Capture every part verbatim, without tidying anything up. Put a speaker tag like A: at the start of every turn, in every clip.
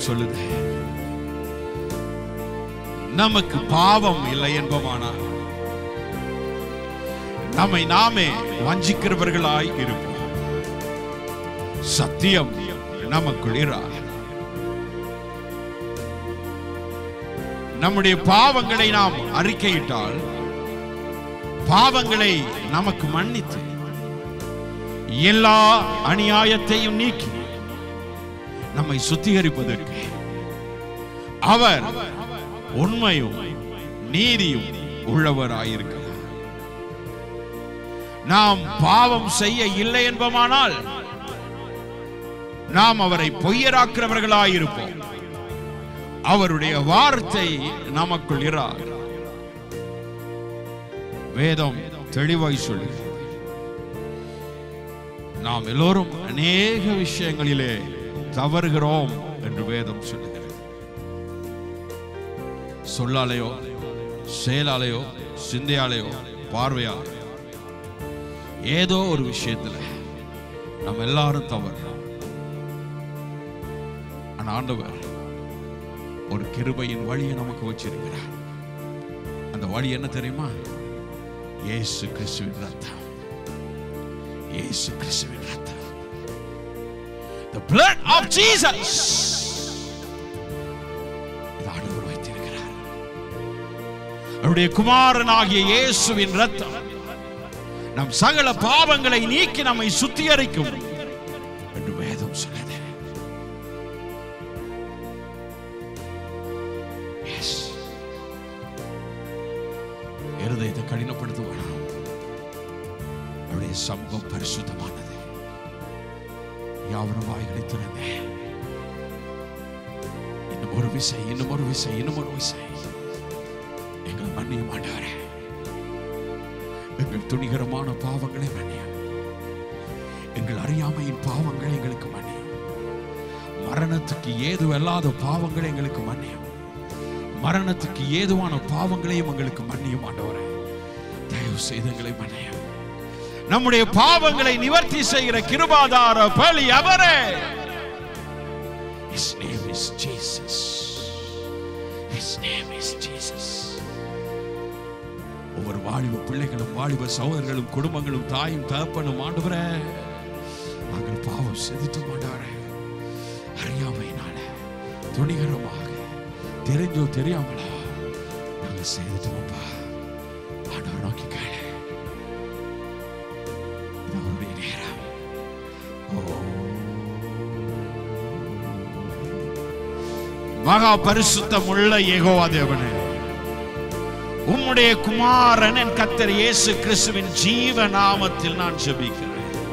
A: வேதம் சொல்லுது, நமக்கு பாவம் இல்லை என்பமானால் நம்மை நாமே வஞ்சிக்கிறவர்களாய் இருப்போம். சத்தியம் நமக்குள் இராது. நம்முடைய பாவங்களை நாம் அறிக்கையிட்டால் பாவங்களை நமக்கு மன்னித்து எல்லா அநியாயத்தையும் நீக்கி நம்மை சுத்திகரிப்பதற்கு அவர் உண்மையும் நீதியும் உள்ளவராயிருக்கிறார். நாம் பாவம் செய்ய இல்லை என்பமானால் நாம் அவரை பொய்யராக்கிறவர்களாயிருப்போம். அவருடைய வார்த்தை நமக்குள் இராது. வேதம் தெளிவாய் சொல்லுகிறது, நாம் எல்லோரும் அநேக விஷயங்களிலே தவறுகிறோம் என்று வேதம் சொல்லுகிறது. சொல்லாலேயோ செயலாலேயோ சிந்தையாலேயோ பார்வையாலேயோ ஏதோ ஒரு விஷயத்துல நம்ம எல்லாரும் தவறு. ஆண்டவர் ஒரு கிருபையின் வழியை நமக்கு வச்சிருக்கிறார். அந்த வழி என்ன தெரியுமா? இயேசு கிறிஸ்துவின் ரத்தம். இயேசு கிறிஸ்துவின் ரத்தம். The blood of Jesus. இது ஆண்டவர் வைத்திருக்கிறார். அவருடைய குமாரனாகிய இயேசுவின் ரத்தம் நம் சகல பாவங்களை நீக்கி நம்மை சுத்திகரிக்கும் என்று வேதம் சொல்லுது. இருதயத்தை கடினப்படுத்துவானா? அவருடைய சமூகம் பரிசுத்தமானது. யாவரும் வாய்களை திறந்தே இன்னும் ஒரு விசை இன்னும் ஒரு விசை இன்னும் ஒரு விசை எங்களை மன்னிய மாட்டாரே. எங்கள் துணிகரமான பாவங்களை மன்னியும். எங்கள் அறியாமையின் பாவங்களை எங்களுக்கு மன்னியும். மரணத்துக்கு ஏதுவல்லாத பாவங்களை எங்களுக்கு மன்னியும். மரணத்துக்கு ஏதுவான பாவங்களையும் எங்களுக்கு மன்னியும் ஆண்டவரே. தயவு செய்து எங்களை மன்னியும். நம்முடைய பாவங்களை நிவர்த்தி செய்கிற கிருபாதார பலி அவரே. His name is Jesus. His name is Jesus. ஒவ்வொரு வாலிப பிள்ளைகளும் வாலிப சகோதரர்களும் குடும்பங்களும் தாயும் தகப்பனும் ஆண்டவரே, நாங்கள் பாவம் செய்துட்டோம் ஆண்டவரே. அறியாமையினால துணிகரமாக தெரிஞ்சோ தெரியாமலா நாங்கள் செய்துட்டோம்ப்பா. ஆண்டவர் நோக்கி கேளு. இது அவருடைய நேரம். ஓ மகா பரிசுத்தம் உள்ள யெகோவா தேவனே, உம்முடைய குமாரன் என் கர்த்தர் இயேசு கிறிஸ்துவின் ஜீவ நாமத்தில் நான் ஜெபிக்கிறேன்.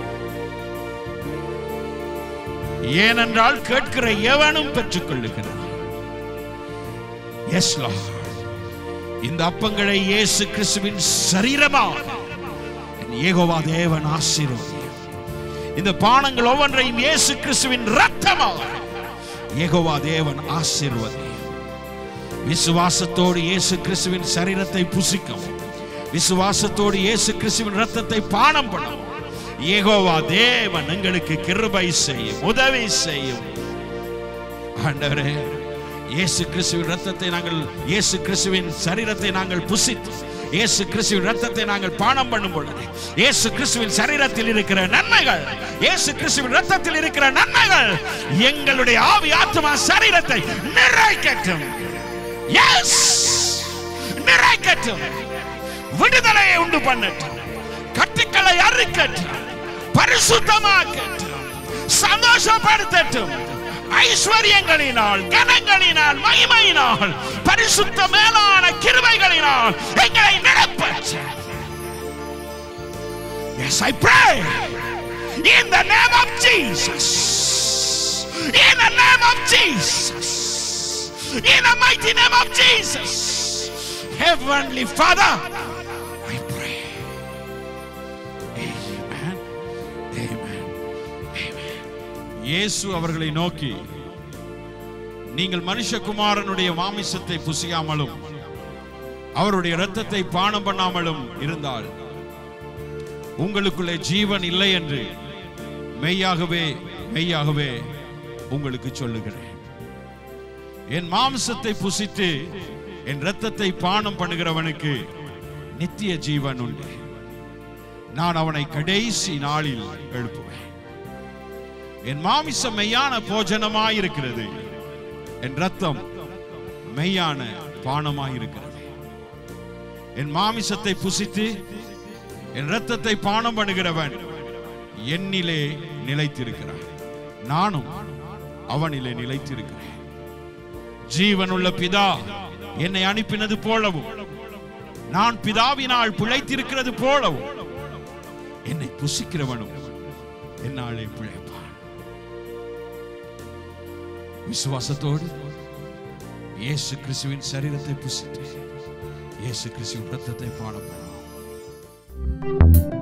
A: ஏனென்றால் கேட்கிற எவனும் பெற்றுக் கொள்ளுகிறான். Yes, Lord. இந்த அப்பங்களை இயேசு கிறிஸ்துவின் சரீரமாக யெகோவா தேவன் ஆசீர்வதியும். இந்த பானங்கள் ஒவ்வொன்றையும் இயேசு கிறிஸ்துவின் இரத்தமாக யெகோவா தேவன் ஆசீர்வதியும். விசுவாசத்தோடு இயேசு கிறிஸ்துவின் சரீரத்தை புசிக்கவும், விசுவாசத்தோடு இயேசு கிறிஸ்துவின் இரத்தத்தை பானம் பண்ணவும் யெகோவா தேவன் எங்களுக்கு கிருபை செய்யும், உதவி செய்யும். ஆண்டவரே, இயேசு கிறிஸ்துவின் இரத்தத்தை நாங்கள் இயேசு கிறிஸ்துவின் சரீரத்தை நாங்கள் புசித்து இயேசு கிறிஸ்துவின் இரத்தத்தை நாங்கள் பானம் பண்ணும் பொழுது இயேசு கிறிஸ்துவின் சரீரத்தில் இருக்கிற நன்மைகள், இயேசு கிறிஸ்துவின் இரத்தத்தில் இருக்கிற நன்மைகள் எங்களுடைய ஆவி ஆத்மா சரீரத்தை நிறைக்கட்டும். எஸ், நிறைக்கட்டும். விடுதலையை உண்டு பண்ணட்டும். கட்டுக்களை அறுக்கட்டும். பரிசுத்தமாக்கட்டும். சந்தோஷப்படுத்தட்டும். ஐஸ்வர்யங்களினால், கனங்களினால், மகிமையினால், பரிசுத்த மேலான கிருபைகளினால் எங்களை நிரப்பட்டும். Yes, I pray in the name of Jesus. In the name of Jesus. In the mighty name of Jesus. Heavenly Father, I pray. Amen. Amen. Amen. இயேசு அவர்களை நோக்கி, நீங்கள் மனுஷகுமாரனுடைய மாமிசத்தை புசியாமலும் அவருடைய இரத்தத்தை பானம் பண்ணாமலும் இருந்தால் உங்களுக்குள்ளே ஜீவன் இல்லை என்று மெய்யாகவே மெய்யாகவே உங்களுக்கு சொல்லுகிறேன். என் மாம்சத்தை புசித்து என் இரத்தத்தை பானம் பண்ணுகிறவனுக்கு நித்திய ஜீவன் உண்டு. நான் அவனை கடைசி நாளில் எழுப்புவேன். என் மாமிசம் மெய்யான போஜனமாயிருக்கிறது, என் இரத்தம் மெய்யான பானமாயிருக்கிறது. என் மாமிசத்தை புசித்து என் இரத்தத்தை பானம் பண்ணுகிறவன் என்னிலே நிலைத்திருக்கிறான், நானும் அவனிலே நிலைத்திருக்கிறேன். ஜீவனுள்ள பிதா என்னை அனுப்பினது போலவும் நான் பிதாவினால் பிழைத்திருக்கிறது போலவும் என்னை புசிக்கிறவனும் என்னாலே பிழைப்பான். விசுவாசத்தோடு இயேசு கிறிஸ்துவின் சரீரத்தை புசித்து இயேசு கிறிஸ்துவின் இரத்தத்தை பானம் பண்ணுவோம்.